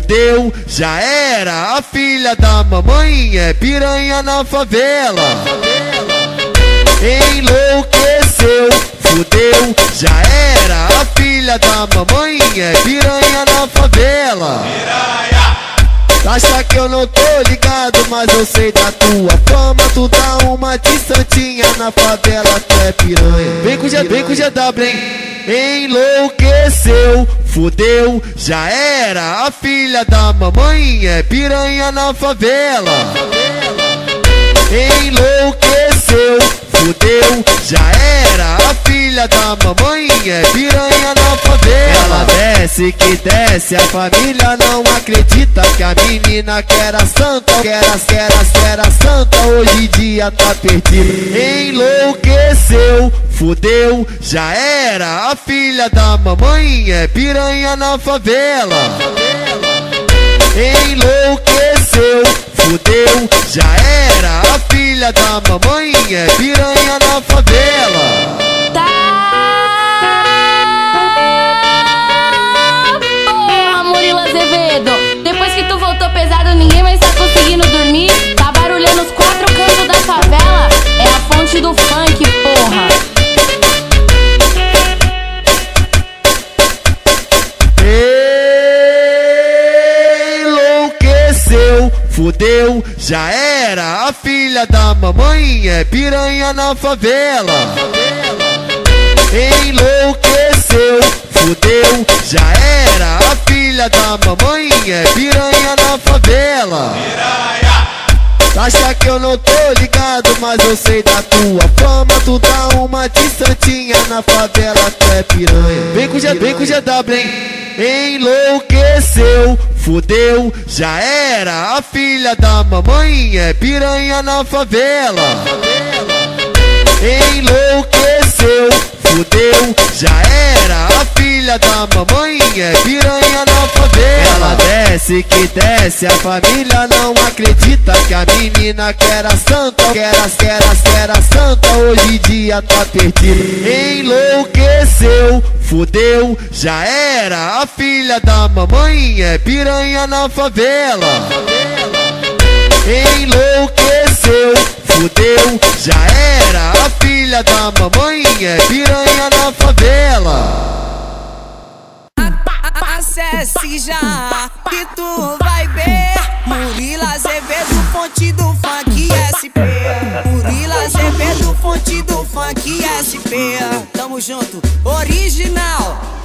fudeu, já era. A filha da mamãe é piranha na favela. Enlouqueceu, fudeu, já era. A filha da mamãe é piranha na favela. Acha que eu não tô ligado, mas eu sei da tua fama. Tu dá uma de santinha na favela, tu é piranha. Vem com o GW, hein? Enlouqueceu, fudeu, já era. A filha da mamãe é piranha na favela. Enlouqueceu, fudeu, já era. A filha da mamãe é piranha na favela. Ela desce que desce, a família não acredita que a menina que era santa, que era santa, hoje em dia tá perdida. Enlouqueceu, fudeu, já era. A filha da mamãe é piranha na favela. Enlouqueceu, fudeu, já era. A filha da mamãe é piranha na favela. Porra, Murilo Azevedo, depois que tu voltou pesado, ninguém mais tá conseguindo dormir. Tá barulhando os quatro cantos da favela. É a fonte do funk, porra. Enlouqueceu, fudeu, já era. A filha da mamãe é piranha na favela. Enlouqueceu, fudeu, já era. A filha da mamãe é piranha na favela. Acha que eu não tô ligado, mas eu sei da tua fama. Tu dá uma de santinha na favela, tu é piranha. Vem com o GW, hein? Enlouqueceu, fudeu, já era. A filha da mamãe é piranha na favela. Enlouqueceu, fudeu, já era. A filha da mamãe é piranha na favela. Ela desce que desce, a família não acredita que a menina que era santa, que era santa, hoje em dia tá perdida. Enlouqueceu, fudeu, já era. A filha da mamãe é piranha na favela. Enlouqueceu, fudeu, já era. A filha da mamãe é piranha na favela. Acesse já que tu vai ver Murilo Azevedo, fonte do funk SP. Murilo Azevedo, fonte do funk SP. Tamo junto, original.